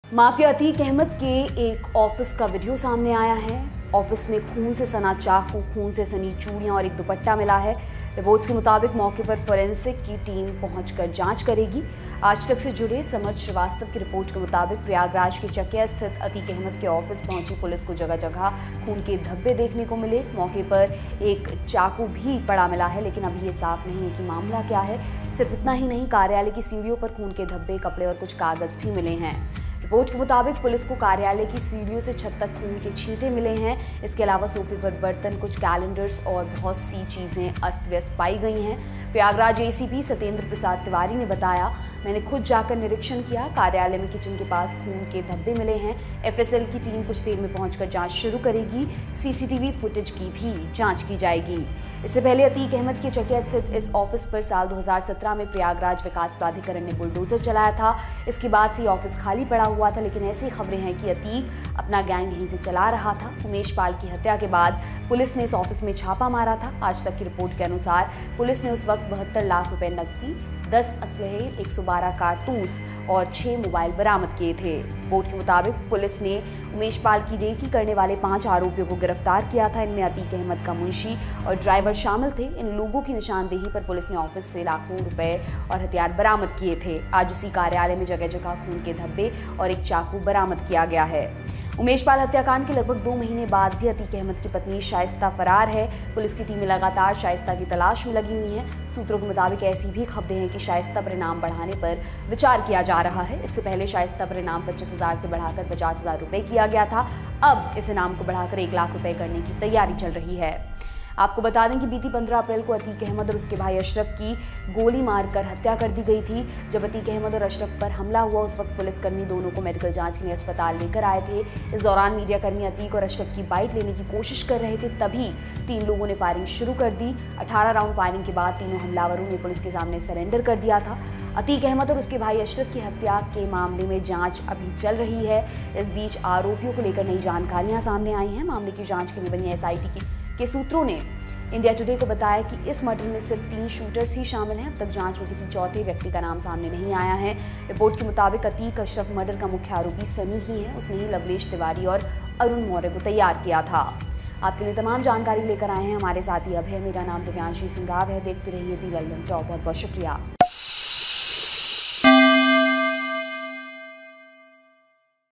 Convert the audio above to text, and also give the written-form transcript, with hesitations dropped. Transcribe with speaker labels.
Speaker 1: Mafia Atiq Ahmad के एक office का वीडियो सामने आया है। ऑफिस में खून से सना चाकू, खून से सनी चूड़ियां और एक दुपट्टा मिला है। रिपोर्ट्स के मुताबिक मौके पर फोरेंसिक की टीम पहुंचकर जांच करेगी। आज तक से जुड़े समर श्रीवास्तव की रिपोर्ट के मुताबिक प्रयागराज के चकिया स्थित अतीक अहमद के ऑफिस पहुंची पुलिस को जगह जगह खून के धब्बे देखने को मिले। मौके पर एक चाकू भी पड़ा मिला है, लेकिन अभी ये साफ नहीं है कि मामला क्या है। सिर्फ इतना ही नहीं, कार्यालय की सीढ़ियों पर खून के धब्बे, कपड़े और कुछ कागज भी मिले हैं। रिपोर्ट के मुताबिक पुलिस को कार्यालय की सीढ़ियों से छत तक खून के छींटे मिले हैं। इसके अलावा सोफे पर बर्तन, कुछ कैलेंडर्स और बहुत सी चीजें अस्त व्यस्त पाई गई हैं। प्रयागराज एसीपी सत्येंद्र प्रसाद तिवारी ने बताया, मैंने खुद जाकर निरीक्षण किया। कार्यालय में किचन के पास खून के धब्बे मिले हैं। एफएसएल की टीम कुछ देर में पहुंचकर जांच शुरू करेगी। सीसीटीवी फुटेज की भी जांच की जाएगी। इससे पहले अतीक अहमद के चकिया स्थित इस ऑफिस पर साल 2017 में प्रयागराज विकास प्राधिकरण ने बुलडोजर चलाया था। इसके बाद से ऑफिस खाली पड़ा हुआ था, लेकिन ऐसी खबरें हैं कि अतीक अपना गैंग यहीं से चला रहा था। उमेश पाल की हत्या के बाद पुलिस ने इस ऑफिस में छापा मारा था। आज तक की रिपोर्ट के अनुसार पुलिस ने उस वक्त 72 लाख रुपए नकदी, 10 असलहे, 112 कारतूस और 6 मोबाइल बरामद किए थे। रिपोर्ट के मुताबिक पुलिस ने उमेश पाल की रेकी करने वाले 5 आरोपियों को गिरफ्तार किया था। इनमें अतीक अहमद का मुंशी और ड्राइवर शामिल थे। इन लोगों की निशानदेही पर पुलिस ने ऑफिस से लाखों रुपए और हथियार बरामद किए थे। आज उसी कार्यालय में जगह जगह खून के धब्बे और एक चाकू बरामद किया गया है। उमेश पाल हत्याकांड के लगभग 2 महीने बाद भी अतीक अहमद की पत्नी शाइस्ता फरार है। पुलिस की टीमें लगातार शाइस्ता की तलाश में लगी हुई हैं। सूत्रों के मुताबिक ऐसी भी खबरें हैं कि शाइस्ता पर इनाम बढ़ाने पर विचार किया जा रहा है। इससे पहले शाइस्ता पर इनाम 25,000 से बढ़ाकर 50,000 रुपए किया गया था। अब इस इनाम को बढ़ाकर 1 लाख रुपए करने की तैयारी चल रही है। आपको बता दें कि बीती 15 अप्रैल को अतीक अहमद और उसके भाई अशरफ की गोली मारकर हत्या कर दी गई थी। जब अतीक अहमद और अशरफ पर हमला हुआ, उस वक्त पुलिसकर्मी दोनों को मेडिकल जांच के लिए अस्पताल लेकर आए थे। इस दौरान मीडियाकर्मी अतीक और अशरफ की बाइट लेने की कोशिश कर रहे थे, तभी 3 लोगों ने फायरिंग शुरू कर दी। 18 राउंड फायरिंग के बाद तीनों हमलावरों ने पुलिस के सामने सरेंडर कर दिया था। अतीक अहमद और उसके भाई अशरफ की हत्या के मामले में जांच अभी चल रही है। इस बीच आरोपियों को लेकर नई जानकारियां सामने आई हैं। मामले की जांच के लिए बनी एसआईटी के सूत्रों ने इंडिया टुडे को बताया कि इस मर्डर में सिर्फ 3 शूटर्स ही शामिल हैं। अब तक जांच में किसी चौथे व्यक्ति का नाम सामने नहीं आया है। रिपोर्ट के मुताबिक अतीक अशरफ मर्डर का मुख्य आरोपी सनी ही है। उसने ही लवलेश तिवारी और अरुण मौर्य को तैयार किया था। आपके लिए तमाम जानकारी लेकर आए हैं हमारे साथी अभय। मेरा नाम दिव्यांशी सिंह राव है। देखते रहिए दी लल्लन टॉप। बहुत बहुत शुक्रिया।